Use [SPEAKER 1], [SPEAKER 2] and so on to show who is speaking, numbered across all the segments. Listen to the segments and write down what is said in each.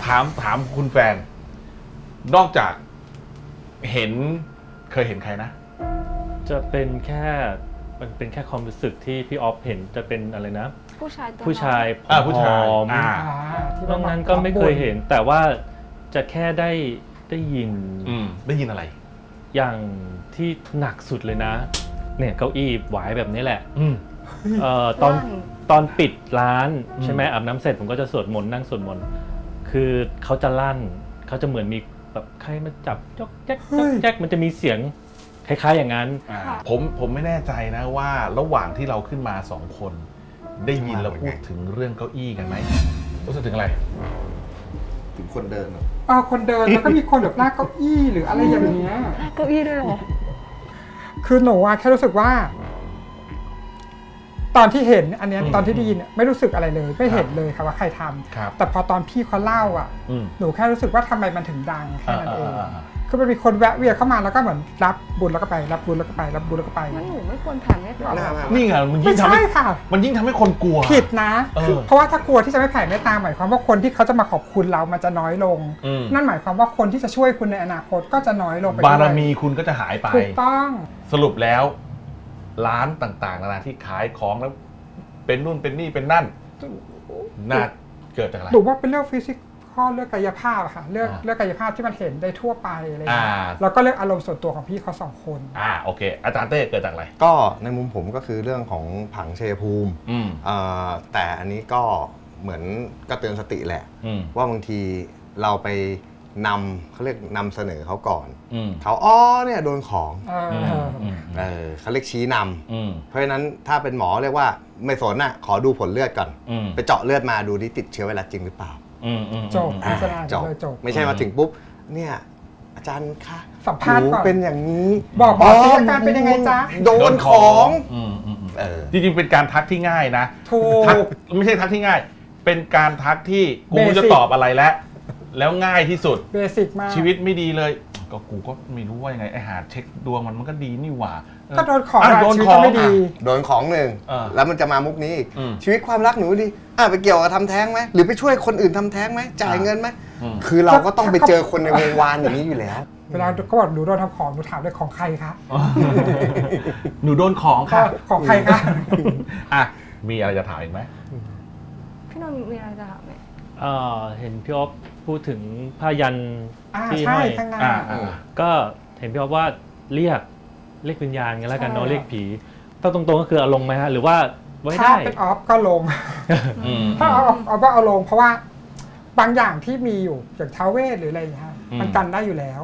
[SPEAKER 1] ถามคุณแฟนนอกจากเคยเห็นใครนะ
[SPEAKER 2] จะเป็นแค่มันเป็นแค่ความรู้สึกที่พี่ออฟเห็นจะเป็นอะไรนะ
[SPEAKER 3] ผู้ชาย
[SPEAKER 2] ผู้ชาย
[SPEAKER 1] น
[SPEAKER 2] อกนั้นก็ไม่เคยเห็นแต่ว่าจะแค่ได้ยิน
[SPEAKER 1] อะไร
[SPEAKER 2] อย่างที่หนักสุดเลยนะเนี่ยเก้าอี้หวายแบบนี้แหละตอนปิดร้านใช่ไหมอาบน้ำเสร็จผมก็จะสวดมนต์นั่งสวดมนต์คือเขาจะลั่นเขาจะเหมือนมีแบบใครมาจับจ๊อกแจ๊กจ๊อกแจ๊กมันจะมีเสียงคล้ายๆอย่างนั้น
[SPEAKER 1] ผมไม่แน่ใจนะว่าระหว่างที่เราขึ้นมา2 คนได้ยินเราพูดถึงเรื่องเก้าอี้กันไหมรู้สึกถึงอะไร
[SPEAKER 4] ถึงคนเดิน
[SPEAKER 5] คนเดินแล้วก็มีคนแบบลากเก้าอี้หรืออะไรอย่างเงี้ย
[SPEAKER 3] เก้าอี้ด้วยหรอ
[SPEAKER 5] คือหนูแค่รู้สึกว่าตอนที่เห็นอันนี้ตอนที่ได้ยินไม่รู้สึกอะไรเลยไม่เห็นเลยค่ะว่าใครทำแต่พอตอนพี่เขาเล่าหนูแค่รู้สึกว่าทำไมมันถึงดังแค่นั้นเองคือมันมีคนแวะเวียนเข้ามาแล้วก็เหมือนรับบุญแล้วก็ไปรับบุญแล้วก็ไปรับบุญแล้วก็ไป
[SPEAKER 3] งั้นหนูไม่ควรแผ่เมตตา
[SPEAKER 1] นี่ไงมันยิ่งทำให้คนกลัว
[SPEAKER 5] ผิดนะเพราะว่าถ้ากลัวที่จะไม่แผ่เมตตาหมายความว่าคนที่เขาจะมาขอบคุณเรามันจะน้อยลงนั่นหมายความว่าคนที่จะช่วยคุณในอนาคตก็จะน้อยลงไป
[SPEAKER 1] บารมีคุณก็จะหายไป
[SPEAKER 5] ถูกต้อง
[SPEAKER 1] สรุปแล้วร้านต่างๆนานาที่ขายของแล้วเป็นนู่นเป็นนี่เป็นนั่นน่าเกิดจากอะไร
[SPEAKER 5] หนูว่าเป็นเรื่องฟิสิกส์เรื่องกายภาพค่ะเรื่องกายภาพที่มันเห็นได้ทั่วไปอะไรอย่างเงี้ยแล้วก็เรื่องอารมณ์ส่วนตัวของพี่เขา2 คน
[SPEAKER 1] โอเคอาจารย์เต้เกิดจากอะไร
[SPEAKER 4] ก็ในมุมผมก็คือเรื่องของผังชัยภูมิแต่อันนี้ก็เหมือนก็เตือนสติแหละว่าบางทีเราไปเขาเรียกนำเสนอเขาก่อนเขาเนี่ยโดนของเขาเรียกชี้นำเพราะฉะนั้นถ้าเป็นหมอเรียกว่าไม่สนขอดูผลเลือดก่อนไปเจาะเลือดมาดูที่ติดเชื้อไวรัสจริงหรือเปล่า
[SPEAKER 5] จบ
[SPEAKER 4] ไม่ใช่มาถึงปุ๊บเนี่ยอาจารย์คะ
[SPEAKER 5] สัมภาษณ์ก่อน
[SPEAKER 4] เป็นอย่างนี้
[SPEAKER 5] บอกอาการเป็นยังไงจ๊ะ
[SPEAKER 4] โดนของ
[SPEAKER 1] จริงๆเป็นการทักที่ง่ายนะ
[SPEAKER 5] ถูก
[SPEAKER 1] ไม่ใช่ทักที่ง่ายเป็นการทักที่กูจะตอบอะไรแล้วง่ายที่สุด
[SPEAKER 5] เบสิกมาก
[SPEAKER 1] ชีวิตไม่ดีเลยก็กูก็ไม่รู้ว่ายังไงไอ้หาเช็คดวงมันก็ดีนี่หว่า
[SPEAKER 5] ก็โดนของไม่ดี
[SPEAKER 4] โดนของหนึ่งแล้วมันจะมามุกนี้อีกชีวิตความรักหนูดีไปเกี่ยวกับทำแท้งไหมหรือไปช่วยคนอื่นทำแท้งไหมจ่ายเงินไหมคือเราก็ต้องไปเจอคนในวงวานอย่างนี้อยู่แล้ว
[SPEAKER 5] เวลาก็บอกหนูโดนทำของหนูถามเลยของใครคะ
[SPEAKER 1] หนูโดนของค่ะ
[SPEAKER 5] ของใครคะ
[SPEAKER 1] มีอะไรจะถามอีกไหม
[SPEAKER 3] พี่นนท์มีอะไรจะถามไหม
[SPEAKER 2] เห็นพี่อ๊อฟพูดถึงผ้ายันที่
[SPEAKER 5] ห้อย
[SPEAKER 2] ก็เห็นพี่อ๊อฟว่าเรียกวิญญาณกันแล้วกันเนาะเรียกผีต้องตรงๆก็คือเอาลงไหมฮะหรือว่าไว้ได้
[SPEAKER 5] ถ้าเป็นออฟก็ลงถ้าออฟก็เอาลงเพราะว่าบางอย่างที่มีอยู่อย่างท้าวเวสหรืออะไรอย่างเงี้ยมันกันได้อยู่แล้ว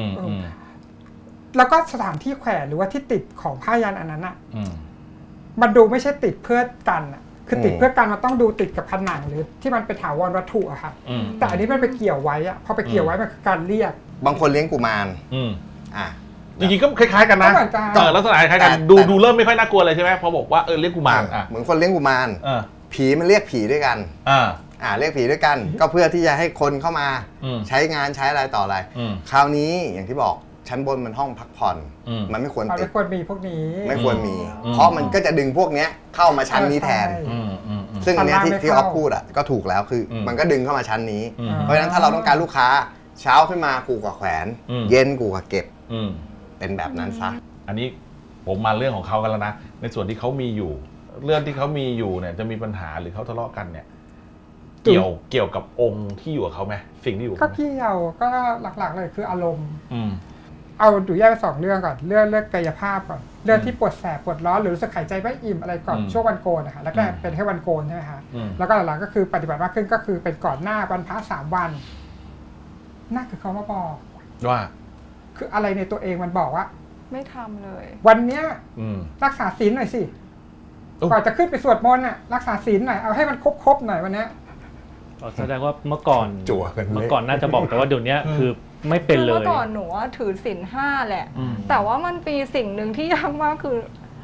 [SPEAKER 5] แล้วก็สถานที่แขวนหรือว่าที่ติดของผ้ายันอันนั้นมันดูไม่ใช่ติดเพื่อกันคือติดเพื่อการมันต้องดูติดกับผนังหรือที่มันเป็นถาวรวัตถุอะครับแต่อันนี้มันไปเกี่ยวไว้อะพอไปเกี่ยวไว้มันคือการเรียก
[SPEAKER 4] บางคนเลี้ยงกุมาร
[SPEAKER 1] จริงๆก็คล้ายๆกันนะลักษณะคล้ายกันดูเริ่มไม่ค่อยน่ากลัวเลยใช่ไหมพอบอกว่าเรียกกุมาร
[SPEAKER 4] เหมือนคนเลี้ยงกุมารผีมันเรียกผีด้วยกันเรียกผีด้วยกันก็เพื่อที่จะให้คนเข้ามาใช้งานใช้อะไรต่ออะไรคราวนี้อย่างที่บอกชั้นบนมันห้องพักผ่อนมันไม่ควรติด
[SPEAKER 5] ไม่ควรมีพวกนี้
[SPEAKER 4] ไม่ควรมีเพราะมันก็จะดึงพวกนี้เข้ามาชั้นนี้แทนซึ่งอันนี้ที่ออฟพูดก็ถูกแล้วคือมันก็ดึงเข้ามาชั้นนี้เพราะฉะนั้นถ้าเราต้องการลูกค้าเช้าขึ้นมากูกับแขวนเย็นกูกับเก็บเป็นแบบนั้นซะ
[SPEAKER 1] อันนี้ผมมาเรื่องของเขากันแล้วนะในส่วนที่เขามีอยู่เรื่องที่เขามีอยู่เนี่ยจะมีปัญหาหรือเขาทะเลาะกันเนี่ยเกี่ยวกับองค์ที่อยู่กับเขาไหมสิ่งที่อยู่
[SPEAKER 5] ก็เกี่ยวก็หลักๆเลยคืออารมณ์เอาดูแยกเป็น2 เรื่องก่อนเรื่องกายภาพก่อนเรื่องที่ปวดแสบปวดร้อนหรือรู้สึกหายใจไม่อิ่มอะไรก่อนช่วงวันโกนนะคะแล้วก็เป็นแค่วันโกนใช่ไหมคะแล้วก็หลังๆก็คือปฏิบัติมากขึ้นก็คือเป็นก่อนหน้าวันพระ3 วันนั่นคือเขามาบอก
[SPEAKER 1] ว่า
[SPEAKER 5] คืออะไรในตัวเองมันบอกว่า
[SPEAKER 3] ไม่ทำเลย
[SPEAKER 5] วันเนี้ยรักษาศีลหน่อยสิก่อนจะขึ้นไปสวดมนต์รักษาศีลหน่อยเอาให้มันครบหน่อยวันนี้
[SPEAKER 2] แสดงว่าเมื่อก่อนน่าจะบอกแต่ว่าเดี๋ยวนี้คือไม่เป็นเลย
[SPEAKER 3] เมื่อก่อนหนูถือศีล 5แหละแต่ว่ามันปีสิ่งหนึ่งที่ยากมากคือ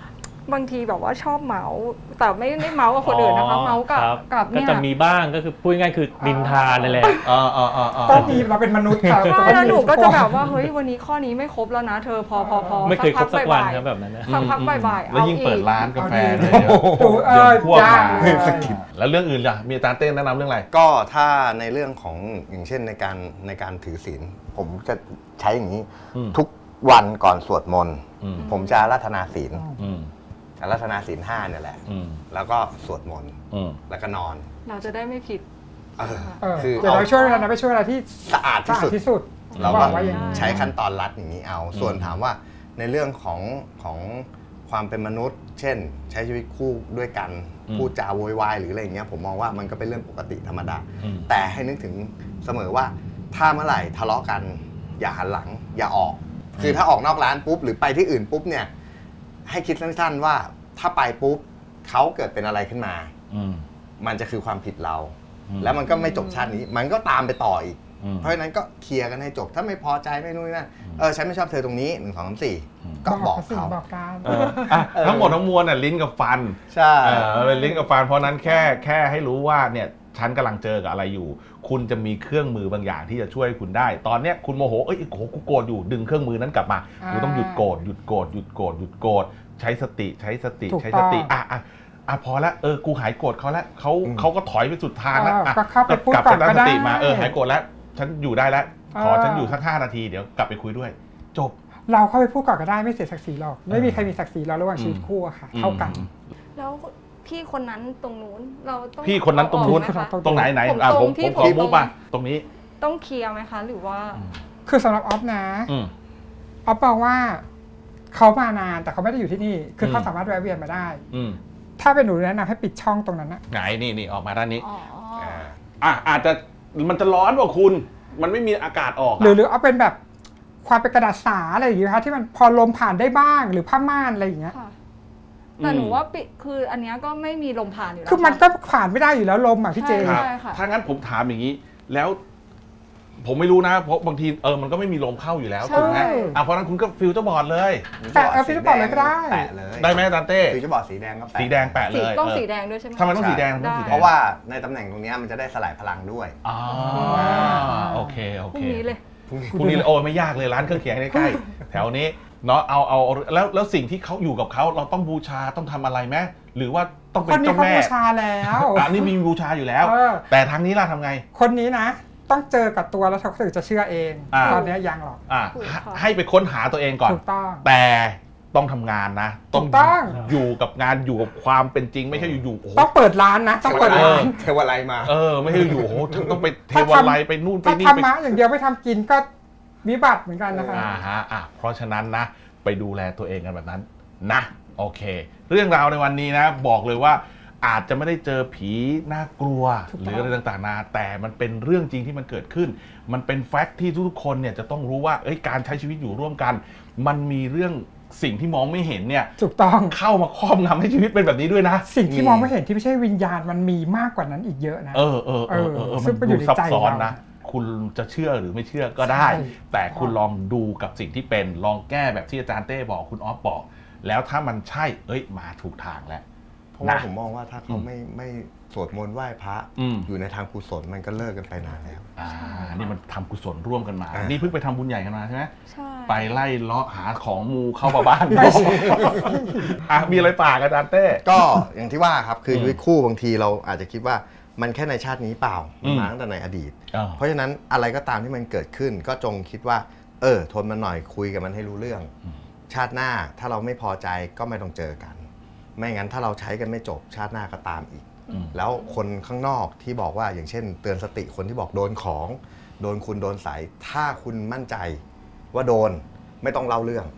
[SPEAKER 3] บางทีแบบว่าชอบเมาส์แต่ไม่ได้เมาส์กับคนอื่นนะคะเมาส์กับ
[SPEAKER 2] ก็
[SPEAKER 3] เนี่ย
[SPEAKER 2] จะมีบ้างก็คือพูดง่ายๆคือนินทานั่นแหละ
[SPEAKER 5] ต้องมีเราเป็นมนุษย์ครับ
[SPEAKER 3] ใช่แล้วหนูก็จะแบบว่าเฮ้ยวันนี้ข้อนี้ไม่ครบแล้วนะเธอพอ
[SPEAKER 2] ไม่เคยครบสักวันครับแบบนั้นนะ
[SPEAKER 3] สักพักบ่ายๆ
[SPEAKER 1] แล้วยิ่งเปิดร้านกาแฟเนี่ย
[SPEAKER 5] เอ
[SPEAKER 1] เดี๋ยว
[SPEAKER 5] อ
[SPEAKER 1] พวก
[SPEAKER 5] ยาก
[SPEAKER 1] มา
[SPEAKER 5] เลย
[SPEAKER 1] แล้วเรื่องอื่นล่ะมีอาจารย์เต้แนะนำเรื่องอะไร
[SPEAKER 4] ก็ถ้าในเรื่องของอย่างเช่นในการถือศีลผมจะใช้อย่างนี้ ทุกวันก่อนสวดมนต์ผมจะอาราธนาศีลอาราธนาศีล 5เนี่ยแหละแล้วก็สวดมนต์แล้วก็นอน
[SPEAKER 3] เราจะได้ไม่ผิด
[SPEAKER 4] คือ
[SPEAKER 5] เดี๋ยวเราช่วยเวลาไปช่วยเวลาที่
[SPEAKER 4] สะอาดที่สุด
[SPEAKER 5] ที่สุด
[SPEAKER 4] เรา
[SPEAKER 5] บ
[SPEAKER 4] ก็
[SPEAKER 5] อกว่าอย่างนี้
[SPEAKER 4] ใช้ขั้นตอนรัดอย่างนี้เอา ส่วนถามว่าในเรื่องของความเป็นมนุษย์ เช่น ใช้ชีวิตคู่ด้วยกันพูดจาโวยวายหรืออะไรอย่างเงี้ยผมมองว่ามันก็เป็นเรื่องปกติธรรมดาแต่ให้นึกถึงเสมอว่าถ้าเมื่อไหร่ทะเลาะกันอย่าหันหลังอย่าออก คือถ้าออกนอกร้านปุ๊บหรือไปที่อื่นปุ๊บเนี่ยให้คิดสั้นๆว่าถ้าไปปุ๊บเขาเกิดเป็นอะไรขึ้นมามันจะคือความผิดเราแล้วมันก็ไม่จบชาตินี้มันก็ตามไปต่ออีกเพราะฉะนั้นก็เคลียร์กันให้จบถ้าไม่พอใจไม่นู่นนั่นฉันไม่ชอบเธอตรงนี้1 2 3 4ก็บอกเขา
[SPEAKER 5] บอกการ
[SPEAKER 1] ทั้งหมดทั้งมวลน่ะลิ้นกับฟัน
[SPEAKER 4] ใช่
[SPEAKER 1] เป็นลิ้นกับฟันเพราะนั้นแค่ให้รู้ว่าเนี่ยฉันกำลังเจอกับอะไรอยู่คุณจะมีเครื่องมือบางอย่างที่จะช่วยคุณได้ ตอนเนี้ยคุณโมโหกูโกรธอยู่ดึงเครื่องมือนั้นกลับมากูต้องหยุดโกรธหยุดโกรธหยุดโกรธหยุดโกรธใช้สติใช้สติพอละกูหายโกรธเขาแล้วเขาก็ถอยไปสุดทางแล้วกลับไปตั้งสติมาหายโกรธแล้วฉันอยู่ได้แล้วขอฉันอยู่สัก5 นาทีเดี๋ยวกลับไปคุยด้วยจบ
[SPEAKER 5] เราเข้าไปพูดก่อนก็ได้ไม่เสียศักดิ์ศรีหรอกไม่มีใครมีศักดิ์ศรีเราระหว่างชีวิตคู่อะค่ะเท่ากัน
[SPEAKER 3] แล้วพี่คนนั้นตรงนู้นเราต้อง
[SPEAKER 1] พี่คนนั้นตรงนู้นตรงไหนผมขอมุกมาตรงนี้
[SPEAKER 3] ต้องเคลียร์ไหมคะหรือว่า
[SPEAKER 5] คือสำหรับออฟนะออฟบอกว่าเขามานานแต่เขาไม่ได้อยู่ที่นี่คือเขาสามารถแวะเวียนมาได้ถ้าเป็นหนูแนะนำให้ปิดช่องตรงนั้นนะ
[SPEAKER 1] ไหนนี่ออกมาด้านนี้อาจจะมันจะร้อนกว่าคุณมันไม่มีอากาศออก
[SPEAKER 5] หรือเอาเป็นแบบความเป็นกระดาษสาอะไรอย่างเงี้ยคะที่มันพอลมผ่านได้บ้างหรือผ้าม่านอะไรอย่างเงี้ย
[SPEAKER 3] แต่หนูว่าคืออันนี้ก็ไม่มีลมผ่านอยู่แล้ว
[SPEAKER 5] คือมันก็ผ่านไม่ได้อยู่แล้วลมอ่ะพี่เจ
[SPEAKER 1] ถ้างั้นผมถามอย่างนี้แล้วผมไม่รู้นะเพราะบางทีมันก็ไม่มีลมเข้าอยู่แล้วถูกไหมเพราะนั้นคุณก็ฟิลเตอร์บอร์ดเลย
[SPEAKER 5] แปะฟิลเตอร์บอร์ดเลยก็ได้
[SPEAKER 4] แปะเลย
[SPEAKER 1] ได้ไหมอาจารย์เต้
[SPEAKER 4] ฟิลเตอร์บอร์ดสีแดงก็
[SPEAKER 1] สีแดงแปะเลย
[SPEAKER 3] ต้องสีแดงด้วยใช่ไหม
[SPEAKER 1] ทำไมต้องสีแดง
[SPEAKER 4] เพราะว่าในตำแหน่งตรงนี้มันจะได้สลายพลังด้วย
[SPEAKER 1] โอเค
[SPEAKER 3] พรุ่งนี้เลย
[SPEAKER 1] พรุ่งนี้โอ้ไม่ยากเลยร้านเครื่องเคียงใกล้ๆแถวนี้เนาะเอาแล้วสิ่งที่เขาอยู่กับเขาเราต้องบูชาต้องทำอะไรไหมหรือว่าต้องเป็นเจ้าแม่
[SPEAKER 5] บูชาแล้ว
[SPEAKER 1] อันนี้มีบูชาอยู่แล้วแต่ทางนี้ล่ะทำไง
[SPEAKER 5] คนนี้นะต้องเจอกับตัวแล้วเขาถึงจะเชื่อเองตอนนี้ยังหรอก
[SPEAKER 1] ให้ไปค้นหาตัวเองก่อน
[SPEAKER 5] ถูกต้อง
[SPEAKER 1] แต่ต้องทำงานนะต้องอยู่กับงานอยู่กับความเป็นจริงไม่ใช่อยู่
[SPEAKER 5] ๆต้องเปิดร้านนะต้องเปิดร้าน
[SPEAKER 4] เทวไลมา
[SPEAKER 1] ไม่ใช่อยู่โอ้ต้องไปเทวไลไปนู่นไปนี่
[SPEAKER 5] ถ้าธรรมะอย่างเดียวไม่ทำกินก็วิบัติเหมือนกันนะคะ
[SPEAKER 1] เพราะฉะนั้นนะไปดูแลตัวเองกันแบบนั้นนะโอเคเรื่องราวในวันนี้นะบอกเลยว่าอาจจะไม่ได้เจอผีน่ากลัวหรืออะไรต่างๆนะแต่มันเป็นเรื่องจริงที่มันเกิดขึ้นมันเป็นแฟกต์ที่ทุกคนเนี่ยจะต้องรู้ว่าการใช้ชีวิตอยู่ร่วมกันมันมีเรื่องสิ่งที่มองไม่เห็นเนี่ย
[SPEAKER 5] ถูกต้อง
[SPEAKER 1] เข้ามาครอบงำให้ชีวิตเป็นแบบนี้ด้วยนะ
[SPEAKER 5] สิ่งที่มองไม่เห็นที่ไม่ใช่วิญญาณมันมีมากกว่านั้นอีกเยอะนะ
[SPEAKER 1] มันดูซับซ้อนนะคุณจะเชื่อหรือไม่เชื่อก็ได้แต่คุณลองดูกับสิ่งที่เป็นลองแก้แบบที่อาจารย์เต้บอกคุณออฟบอกแล้วถ้ามันใช่มาถูกทางแล้ว
[SPEAKER 4] เพราะว่าผมมองว่าถ้าเขาไม่สวดมนต์ไหว้พระอยู่ในทางกุศลมันก็เลิกกันไปนานแล้ว
[SPEAKER 1] นี่มันทำกุศลร่วมกันมานี่เพิ่งไปทำบุญใหญ่กันมาใช่ไหมใช่ไปไล่เลาะหาของมูเข้ามาบ้านมีอะไรฝากอาจารย์เต้
[SPEAKER 4] ก็อย่างที่ว่าครับคือชีวิตคู่บางทีเราอาจจะคิดว่ามันแค่ในชาตินี้เปล่ามาตั้งแต่ในอดีตเพราะฉะนั้นอะไรก็ตามที่มันเกิดขึ้นก็จงคิดว่าทนมันหน่อยคุยกับมันให้รู้เรื่องชาติหน้าถ้าเราไม่พอใจก็ไม่ต้องเจอกันไม่งั้นถ้าเราใช้กันไม่จบชาติหน้าก็ตามอีกแล้วคนข้างนอกที่บอกว่าอย่างเช่นเตือนสติคนที่บอกโดนของโดนคุณโดนใส่ถ้าคุณมั่นใจว่าโดนไม่ต้องเล่าเรื่อง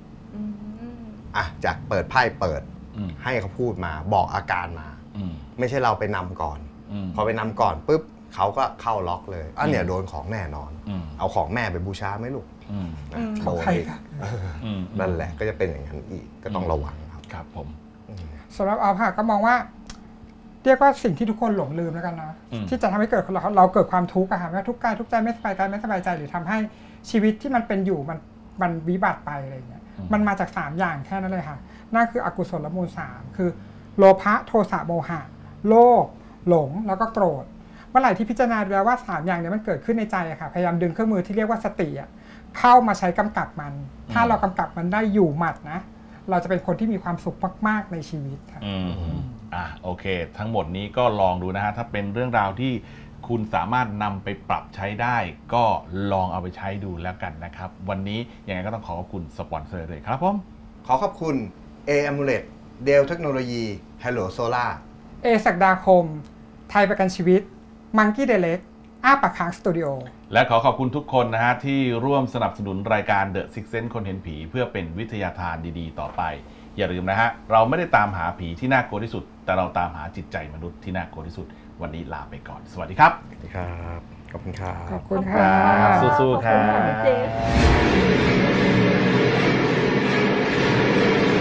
[SPEAKER 4] จากเปิดไพ่เปิดให้เขาพูดมาบอกอาการมาไม่ใช่เราไปนำก่อนพอไปนำก่อนปุ๊บเขาก็เข้าล็อกเลยเนี่ยโดนของแน่นอนเอาของแม่ไปบูชาไหมลูก
[SPEAKER 5] โดน
[SPEAKER 4] นั่นแหละก็จะเป็นอย่างนั้นอีกก็ต้องระวัง
[SPEAKER 1] ครับผม
[SPEAKER 5] สำหรับออฟก็มองว่าเรียกว่าสิ่งที่ทุกคนหลงลืมแล้วกันนะที่จะทำให้เกิดเราเกิดความทุกข์อะค่ะว่าทุกข์กายทุกข์ใจไม่สบายกายไม่สบายใจหรือทำให้ชีวิตที่มันเป็นอยู่มันวิบัติไปอะไรอย่างเงี้ยมันมาจาก3อย่างแค่นั้นเลยค่ะนั่นคืออกุศลมูล3คือโลภะโทสะโมหะโลภหลงแล้วก็โกรธเมื่อไหร่ที่พิจารณาแล้วว่า3อย่างนี้มันเกิดขึ้นในใจอะค่ะพยายามดึงเครื่องมือที่เรียกว่าสติเข้ามาใช้กำกับมันถ้าเรากำกับมันได้อยู่หมัดนะเราจะเป็นคนที่มีความสุขมากๆในชีวิตค่ะ
[SPEAKER 1] โอเคทั้งหมดนี้ก็ลองดูนะฮะถ้าเป็นเรื่องราวที่คุณสามารถนำไปปรับใช้ได้ก็ลองเอาไปใช้ดูแล้วกันนะครับวันนี้ยังไงก็ต้องขอบคุณสปอนเซอร์เลยครับผม
[SPEAKER 4] ขอขอบคุณ A-Amulet Dell Technology Hello Solar
[SPEAKER 5] ศักดาคมไทยประกันชีวิต Monkey Direct อ้าปากค้างสตูดิโอ
[SPEAKER 1] และขอขอบคุณทุกคนนะฮะที่ร่วมสนับสนุนรายการ The Sixth Sense คนเห็นผีเพื่อเป็นวิทยาทานดีๆต่อไปอย่าลืมนะฮะเราไม่ได้ตามหาผีที่น่ากลัวที่สุดแต่เราตามหาจิตใจมนุษย์ที่น่ากลัวที่สุดวันนี้ลาไปก่อนสวัสดีครับ
[SPEAKER 4] สวัสดีครับขอบคุณครับ
[SPEAKER 5] ขอบคุณครับ
[SPEAKER 1] สู้ๆครับ